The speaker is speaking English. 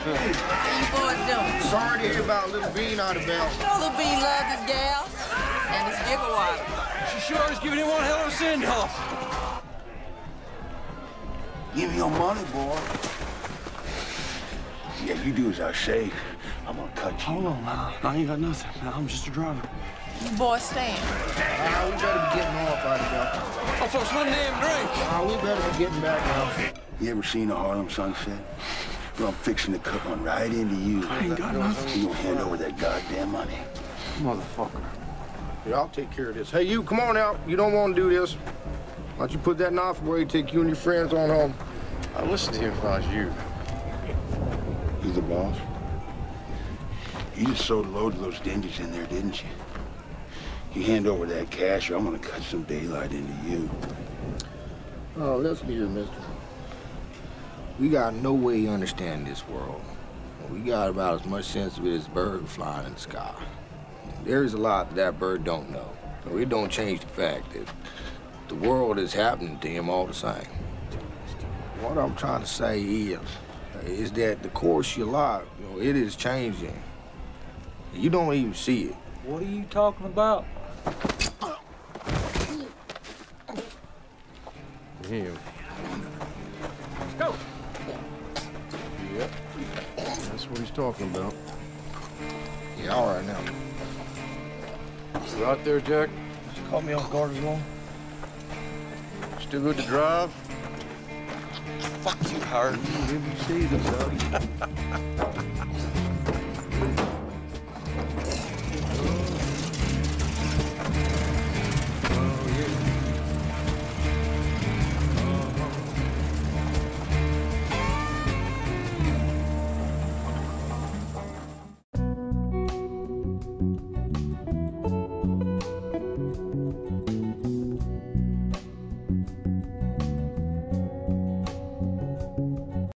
How you boys doing? Sorry to hear about Little Bean out of bell. Little Bean loves his gals and his giggle water. She sure is giving him one hell of a send-off. Give me your money, boy. Yeah, you do as I say. I'm gonna cut you. Hold on, man. I ain't got nothing. I'm just a driver. You boys stand. We better be getting off out of here. Oh, folks, one damn drink. We better be getting back now. You ever seen a Harlem sunset? Well, I'm fixing to cut one right into you. I ain't got nothing. You gonna hand over that goddamn money. Motherfucker. Yeah, I'll take care of this. Hey, you, come on out. You don't want to do this. Why don't you put that knife away, take you and your friends on home. I listened to him if I was you. He's the boss. You just sold a load of those dingies in there, didn't you? You hand over that cash, or I'm gonna cut some daylight into you. Oh, listen here, mister. We got no way to understand this world. We got about as much sense of it as a bird flying in the sky. There's a lot that bird don't know. So it don't change the fact that the world is happening to him all the same. What I'm trying to say is that the course of your life, it is changing. You don't even see it. What are you talking about? Damn. Let's go. Yep. That's what he's talking about. Yeah, all right now. You out there, Jack? You caught me off guard as well. Still good to drive? Fuck you, Howard. Maybe you see this,